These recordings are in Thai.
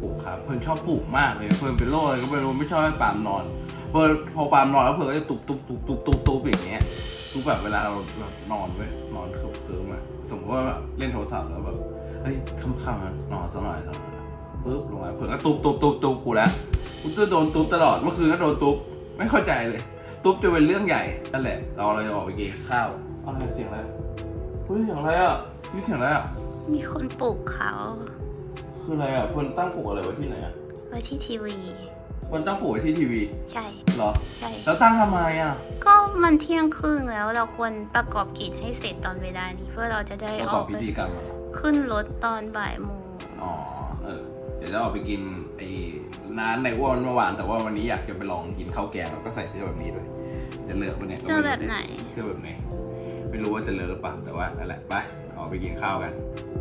ลูกครับเพิ่นชอบปลูกมากเลยเพิ่นเป็นโรคอะไรก็ไม่รู้ไม่ชอบให้ปาล์มนอนพอปาล์มนอนแล้วเพิ่นก็จะตุบอย่างเงี้ยทุกแบบเวลาเราแบบนอนเว้ยนอนคือมาสมมติว่าเล่นโทรศัพท์แล้วแบบเฮ้ยค่ำๆนอนสักหน่อยปึ๊บลงมาเพิ่นก็ตุบกูแล้วกูจะโดนตุบตลอดเมื่อคืนก็โดนตุบไม่เข้าใจเลยตุบจะเป็นเรื่องใหญ่นั่นแหละเราจะออกไปกินข้าวอะไรเสียงอะไรเฮ้ยเสียงอะไรอ่ะนี่เสียงอะไรอ่ะมีคนปลูกเขาคืออะไรอ่ะเพิ่นตั้งปลูกอะไรไว้ที่ไหนอ่ะไว้ที่ทีวีเพิ่นตั้งปลูกไว้ที่ทีวีใช่เหรอใช่แล้วตั้งทำไมอ่ะก็มันเที่ยงครึ่งแล้วเราควรประกอบกิจให้เสร็จตอนเวลานี้เพื่อเราจะได้ประกอบพิธีกรรมขึ้นรถตอนบ่ายโมงอ๋อเดี๋ยวจะออกไปกินไอ้ร้านในอ้วนเมื่อวานแต่ว่าวันนี้อยากจะไปลองกินข้าวแกงแล้วก็ใส่เสื้อแบบนี้ด้วยจะเลือกปะเนี่ยเสื้อแบบไหนเสื้อแบบไหนไม่รู้ว่าจะเลือกหรือเปล่าแต่ว่านั่นแหละไปออกไปกินข้าวกัน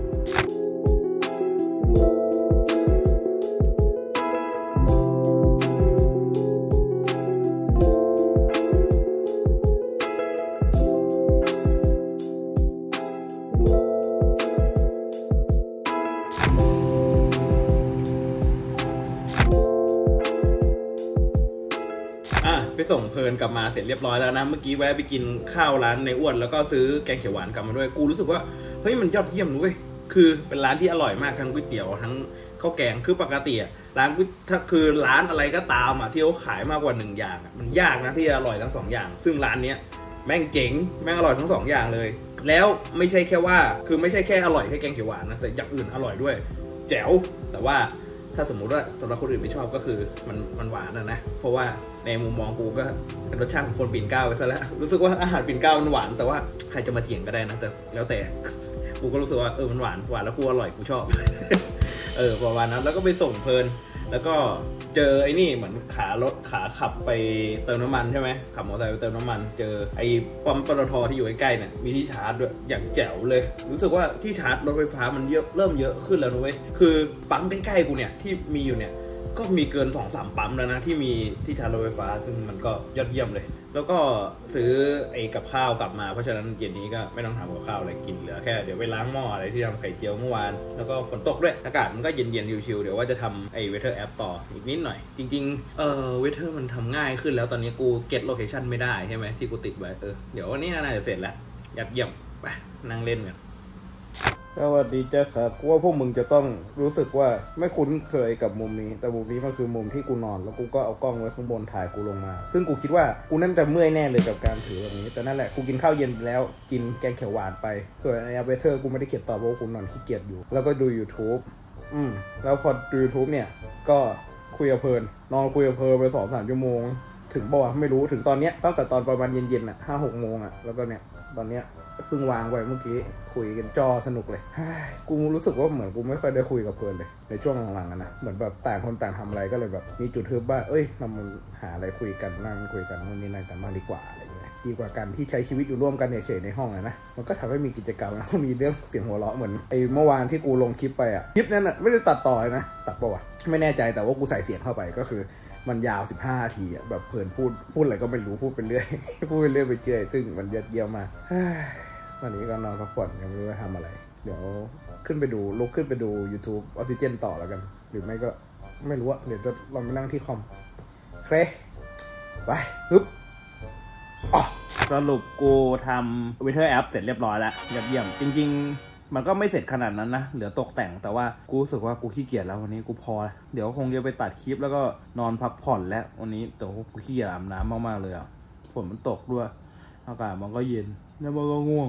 ไปส่งเพลินกลับมาเสร็จเรียบร้อยแล้วนะเมื่อกี้แวะไปกินข้าวร้านในอ้วนแล้วก็ซื้อแกงเขียวหวานกลับมาด้วยกูรู้สึกว่าเฮ้ยมันยอดเยี่ยมเลยคือเป็นร้านที่อร่อยมากทั้งก๋วยเตี๋ยวทั้งข้าวแกงคือปกติร้านถ้าคือร้านอะไรก็ตามที่เขาขายมากกว่า1อย่างมันยากนะที่จะอร่อยทั้ง2อย่างซึ่งร้านนี้แม่งเจ๋งแม่งอร่อยทั้ง2อย่างเลยแล้วไม่ใช่แค่ว่าคือไม่ใช่แค่อร่อยแค่แกงเขียวหวานนะแต่อย่างอื่นอร่อยด้วยแจ๋วแต่ว่าถ้าสมมุติว่าสำหรับคนอื่นไม่ชอบก็คือมันหวานนะเพราะว่าในมุมมองกูก็เป็นรสชาติของคนปีนเกล้าไปซะแล้วรู้สึกว่าอาหารปีนเกล้ามันหวานแต่ว่าใครจะมาเถียงก็ได้นะแต่แล้วแต่กูก็รู้สึกว่ามันหวานแล้วกูอร่อยกูชอบประมาณนั้นแล้วก็ไปส่งเพลินแล้วก็เจอไอ้นี่เหมือนขาขับไปเติมน้ำมันใช่ไหมขับมอเตอร์ไซค์ไปเติมน้ำมันเจอไอ้ปั๊มปตท.ที่อยู่ใกล้ๆเนี่ยมีที่ชาร์จด้วยอย่างแจ๋วเลยรู้สึกว่าที่ชาร์จรถไฟฟ้ามันเริ่มเยอะขึ้นแล้วนะเว้ยคือปั๊มใกล้ๆกูเนี่ยที่มีอยู่เนี่ยก็มีเกิน 2-3 ปั๊มแล้วนะที่มีที่ชาร์จรถไฟฟ้าซึ่งมันก็ยอดเยี่ยมเลยแล้วก็ซื้อไอ้กับข้าวกลับมาเพราะฉะนั้นเย็นนี้ก็ไม่ต้องทำกับข้าวอะไรกินเหลือแค่เดี๋ยวไปล้างหม้ออะไรที่ทำไข่เจียวเมื่อวานแล้วก็ฝนตกด้วยอากาศมันก็เย็นๆชิวๆเดี๋ยวว่าจะทำไอ้เวเทอร์แอปต่ออีกนิดหน่อยจริงๆเวเทอร์มันทำง่ายขึ้นแล้วตอนนี้กูเก็ตโลเคชั่นไม่ได้ใช่ไหมที่กูติดไว้เดี๋ยววันนี้น่าจะเสร็จแล้วยอดเยี่ยมไปนั่งเล่นกันสวัสดีเจ้าครับกูว่าพวกมึงจะต้องรู้สึกว่าไม่คุ้นเคยกับมุมนี้แต่มุมนี้มันคือมุมที่กูนอนแล้วกูก็เอากล้องไว้ข้างบนถ่ายกูลงมาซึ่งกูคิดว่ากูนั่นจะเมื่อยแน่เลยกับการถือแบบนี้แต่นั่นแหละกูกินข้าวเย็นแล้วกินแกงเขียวหวานไปส่วนไอ้เวเทอร์กูไม่ได้เขียนต่อเพราะกูนอนขี้เกียจอยู่แล้วก็ดู YouTube แล้วพอดู YouTube เนี่ยก็คุยกับเพลินนอนคุยกับเพลินไป 2-3 ชั่วโมงถึงบ่วไม่รู้ถึงตอนเนี้ยตั้งแต่ตอนประมาณเย็นๆ 5-6 โมงแล้วก็เนี่ยตอนเนี้ยเพิ่งวางไว้เมื่อกี้คุยกันจอสนุกเลยกูรู้สึกว่าเหมือนกูไม่ค่อยได้คุยกับเพลินเลยในช่วงหลังๆนะเหมือนแบบต่างคนต่างทำอะไรก็เลยแบบมีจุดทึบว่าเราหาอะไรคุยกันนั่งคุยกันนู่นนี่นั่นกันมากดีกว่าอะไรอย่างเงี้ยดีกว่าการที่ใช้ชีวิตอยู่ร่วมกันเฉยๆในห้องนะมันก็ทำให้มีกิจกรรมแล้วก็มีเรื่องเสียงหัวเราะเหมือนไอ้เมื่อวานที่กูลงคลิปไปคลิปนั้นไม่ได้ตัดต่อนะตัดป่าววะไม่แน่ใจแต่ว่ากูใส่เสียงเข้าไปก็คือมันยาว15 นาทีแบบเพลินพูดอะไรก็ไม่รู้พูดไปเรื่อยไปเรื่อยซึ่งมันเยี่ยมมากตอนนี้ก็นอนพักผ่อนยังไม่รู้ว่าทำอะไรเดี๋ยวลุกขึ้นไปดู YouTube Oxygen ต่อแล้วกันหรือไม่ก็ไม่รู้เดี๋ยวจะลองไปนั่งที่คอมเคลไปฮึบสรุปกูทำ Weather App เสร็จเรียบร้อยแล้วเยี่ยมจริงๆมันก็ไม่เสร็จขนาดนั้นนะเหลือตกแต่งแต่ว่ากูรู้สึกว่ากูขี้เกียจแล้ววันนี้กูพอเดี๋ยวคงจะไปตัดคลิปแล้วก็นอนพักผ่อนแล้ววันนี้แต่กูขี้เกียจอาบน้ำมากๆเลยฝนมันตกด้วยอากาศมันก็เย็นแล้วมันก็ง่วง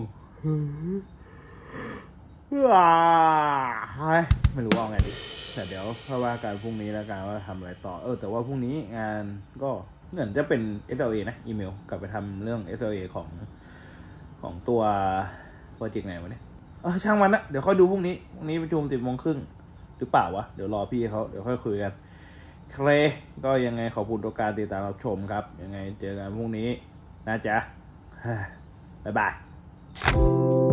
ไม่รู้เอาไงดีแต่เดี๋ยวเพราะว่าการพรุ่งนี้แล้วกันว่าทำอะไรต่อแต่ว่าพรุ่งนี้งานก็เหมือนจะเป็น SLA นะอีเมลกลับไปทำเรื่อง SLA ของตัวโปรเจกต์ไหนวะเนี่ยช่างมันนะเดี๋ยวค่อยดูพรุ่งนี้ประชุม 10:30 หรือเปล่าวะเดี๋ยวรอพี่เขาเดี๋ยวค่อยคุยกันเคลก็ยังไงขอบคุณตัวการติดตามรับชมครับยังไงเจอกันพรุ่งนี้นะจ๊ะบ๊ายบาย